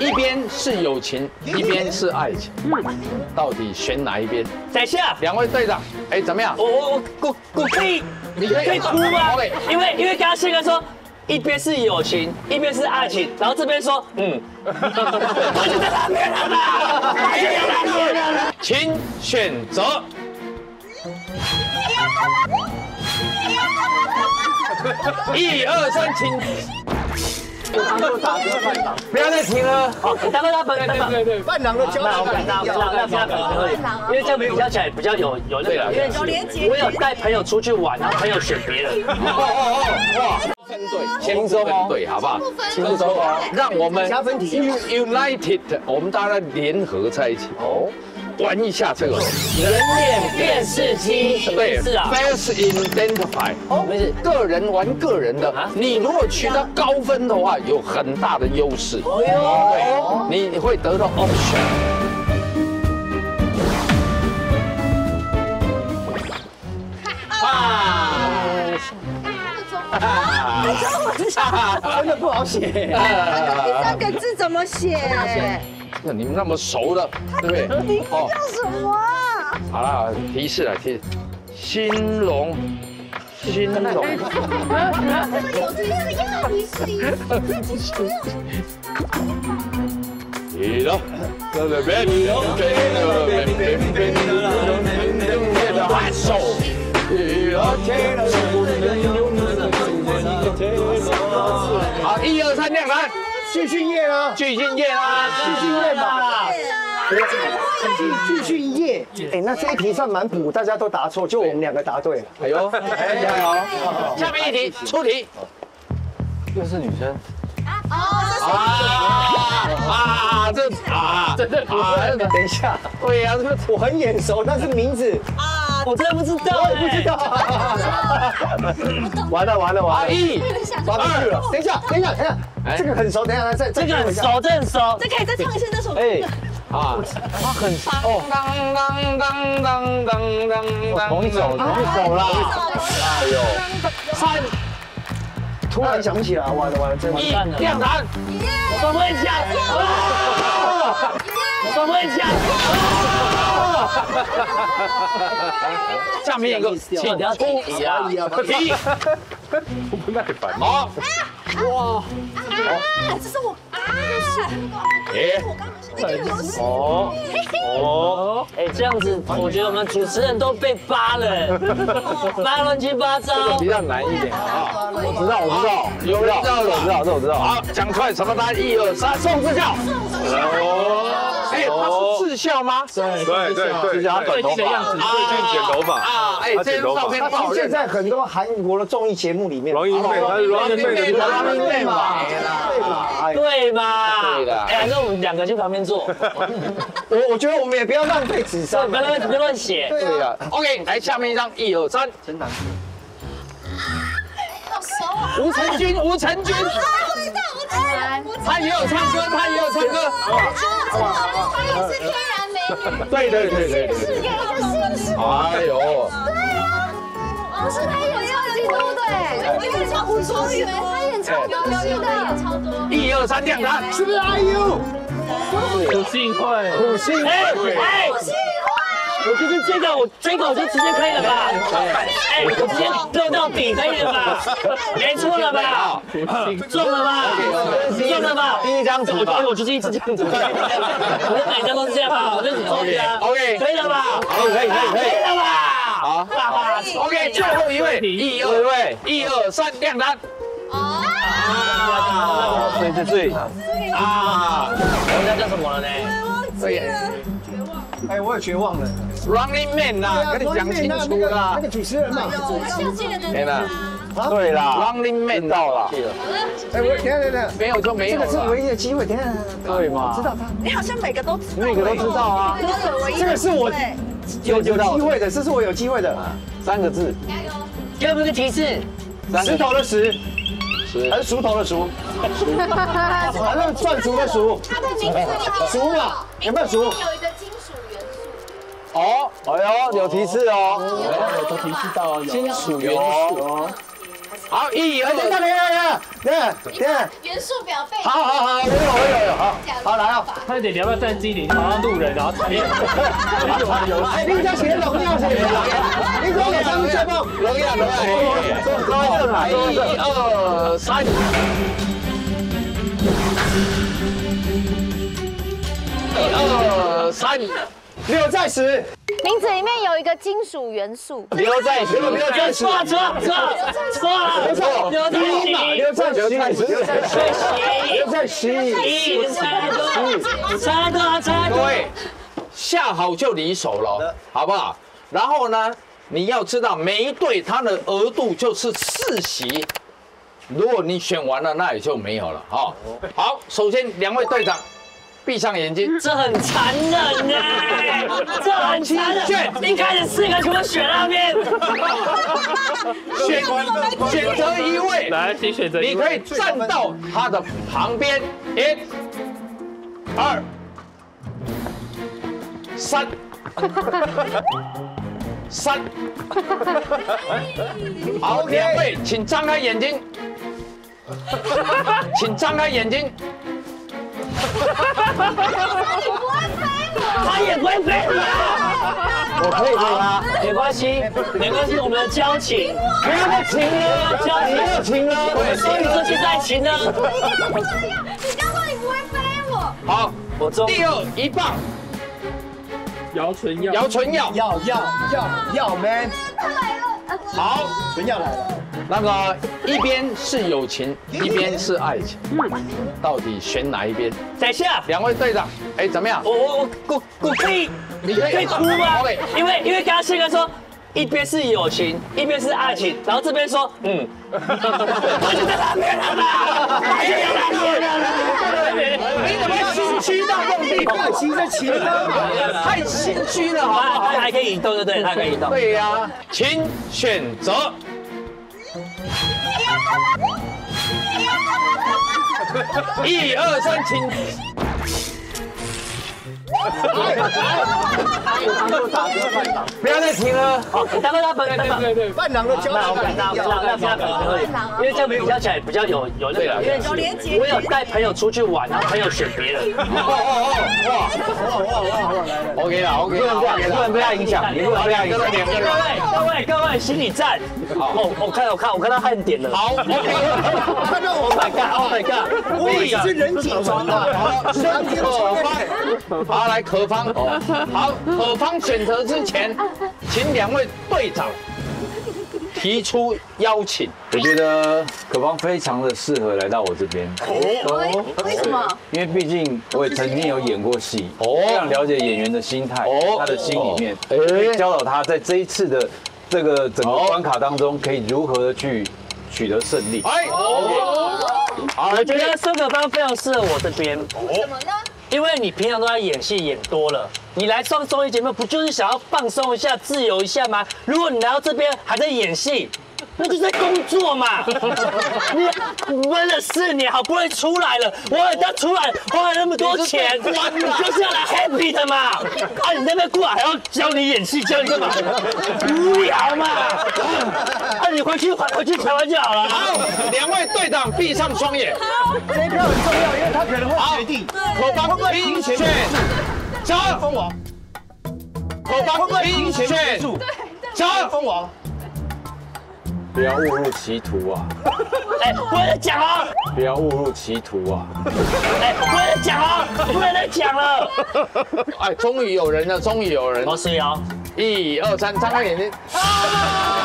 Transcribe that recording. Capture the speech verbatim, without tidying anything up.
一边是友情，一边是爱情，到底选哪一边？ 等一下， 两位队长，哎，怎么样？ 我我我我可以， 你可以可以哭吗 ？OK， 因为因为刚刚宪哥说。一边是友情，一边是爱情，然后这边说，嗯，我就在那边了啦，我就在那边了。 请选择。一二三，请。不要再停了。 好，大哥，大哥，大哥， 对对，伴郎的交那我们那那那那可以，因为这样比较起来比较有有那个，因为有连结。 我有带朋友出去玩，然后朋友选别人。 哦哦哦，哇！分队，轻松分队，好不好？轻松哦，让我们 united， 我们大家联合在一起哦，玩一下这个人脸辨识机， 对， 是啊 ，face identify， 哦，没事，个人玩个人的，你如果取得高分的话，有很大的优势，哦哟，你会得到 option。啊！ 真的不好写。 第三个字怎么写？ 那你们那么熟了，对不对？ 名字叫什么啊？ 好了，提示了，提示，兴隆，兴隆。 这么有提示，要提示。 你了，在那边，还手。好，一二三，亮蓝， 巨训夜啊， 巨训夜啦， 巨训夜嘛，巨训夜。哎，那这一题算蛮补，大家都答错，就我们两个答对了。 哎呦，加油！下面一题，出题。又是女生。 哦， 啊啊，这啊，这这啊， 等一下， 对呀，这个我很眼熟，但是名字啊， 我真的不知道， 我也不知道。完了完了完了， 一、 抓不去了。等一下等一下等一下，这个很熟，等一下再再这个很熟，这很熟。 这可以再唱一次那首歌。 哎，啊，他很哦，当当当当当当当，同一首同一首啦。哎呦，三。 突然想不起来，完了完了，真一亮弹， 我会讲，我会讲。 下面一个，请出题啊！题，我不耐烦。好，哇， 啊，这是我啊， 哎， 我刚刚是哦哦， 哎，这样子，我觉得我们主持人都被扒了，扒乱七八糟。 比较难一点啊。我知道，我知道，有人知道，我知道，这我知道。好，讲出来什么答案？一二三，宋智孝。哦，哎，他是智孝吗？ 对对对， 智孝，他短头发， 最近剪头发啊，哎，这张照片他出现在很多韩国的综艺节目里面。 王英妹，他是王英妹的王英妹嘛， 对嘛？ 对嘛？ 对的。 哎，那我们两个去旁边坐。 我我觉得我们也不要浪费纸张， 不要乱不要乱写。 对呀。OK， 来下面一张，一二三，真难。吴承军，吴承军，他也有唱歌，他也有唱歌。 他也是天然美女。 对对对对对。 是给一个姓氏。 哎呦。 对啊，不是他演超级多的哎，我演超吴卓源，他演超多的，演超多。 一二三，亮他， 是不是 I U？ 苦幸会， 苦幸哎哎，我就是这个，我这个我就直接可以了吧？哎，我直接漏到底可以了吧？没错了吧？中了吧？中了吧？ 第一张纸吧， 我就是一直这样子，我的每张都是这样吧？我就这样 OK， 可以了吧？ 好，可以可以可以， 可以了吧？ 好 ，OK， 最后一位，一二位，一二三，亮单。啊，对对对，啊， 人家叫什么了呢？ 对。 哎，我也绝望了。 Running Man 呐，跟你讲清楚啦。 那个主持人嘛。 天哪，对啦 ，Running Man 到了。 哎，我等下等下， 没有就没有了。 这个是唯一的机会，等下。 对嘛？ 知道他。 你好像每个都知道。 每个都知道啊。 这个是我有有机会的，这是我有机会的。 三个字。 加油！ 要不要个提示？ 石头的石。还是锄头的锄，还是转锄的锄？ 他的名字锄嘛，有没有锄？ 有一个金属元素。 哦，哎呦，有提示哦， 有提示到金属元素。 好，一二等等等等等等等， 元素表背。 好好好，我有我有有，好，好来哦。 快点，你要不要站机灵，好像路人，然后ถ่าย哎，你只寫龍耀先，你講嘅三隻波， 龍耀龍耀，一二三，一二三， 六在十， 名字里面有一个金属元素。 留在十， 六在十， 错错错错了， 错， 留在十， 六在十，六在十，六在十， 一差多，差多差多。 各位下好就离手了，好不好？然后呢，你要知道每一队它的额度就是四席，如果你选完了，那也就没有了哈。好，首先两位队长。闭上眼睛， 这很残忍呢，这很残忍。一开始四个全部选那边， 选选择一位， 来，请选择一位。 你可以站到他的旁边，一、二、三、三。好，两位，请张开眼睛，请张开眼睛。 他也不会飞你我可以飞吗？ 没关系，没关系，我们的交情， 不要再请了， 交情， 不要请了， 所以这现在请呢。 你刚说你不会飞我。 好， 我中。 第二一棒， 姚纯耀， 姚纯耀， 要要要要 man， 他来了。 好， 纯耀来了。 那个一边是友情，一边是爱情，到底选哪一边？ 等一下， 两位队长，哎，怎么样？ 我我我我可以， 你可以可以哭吗 OK 因为因为刚刚宪哥说。一边是友情，一边是爱情，然后这边说，嗯，我就在那边了嘛，我就在那边了。 你怎么心虚到这种地步？ 不要急着请了， 太心虚了，好不他好？ 他还可以移动，对不对？他可以移动。 对呀，请选择。一二三，请。不要再停了。 好，大哥，他本对对对， 伴郎的交那我情们那那那那可以，因为这样比较起来比较有有那个，因为有连结。 我有带朋友出去玩，然后朋友选别人。 哦 OK 了 OK 了， 不能被他影响，你不能被他影响。 两个各位各位各位，心理战。哦，我看我看我看到汗点了。 好 OK。 看到我 Oh my god Oh my god！ 我也是人紧张啊， 好，可方，好来可方，好可方选择之前，请两位队长提出邀请。 我觉得可方非常的适合来到我这边， 哦，为什么？ 因为毕竟我也曾经有演过戏， 哦非常了解演员的心态， 哦他的心里面， 哎可以教导他在这一次的这个整个关卡当中，可以如何的去取得胜利。 哎， 好，我觉得孙可芳非常适合我这边。 为什么呢？ 因为你平常都在演戏演多了，你来上综艺节目不就是想要放松一下、自由一下吗？如果你来到这边还在演戏，那就是在工作嘛。你闷了四年，好不容易出来了，我等他出来花了那么多钱，你就是要来 happy 的嘛。啊，你那边过来还要教你演戏，教你干嘛？无聊嘛。啊，你回去回回去台湾就好了。 好，两位队长闭上双眼。 这一票很重要，因为他可能会决定可方请选择封王， 可方请选择封王。 不要误入歧途啊！ 哎，不能再讲了。 不要误入歧途啊！ 哎，不能再讲了，不能再讲了。 哎，终于有人了，终于有人。 我是瑶。 一二三，张开眼睛。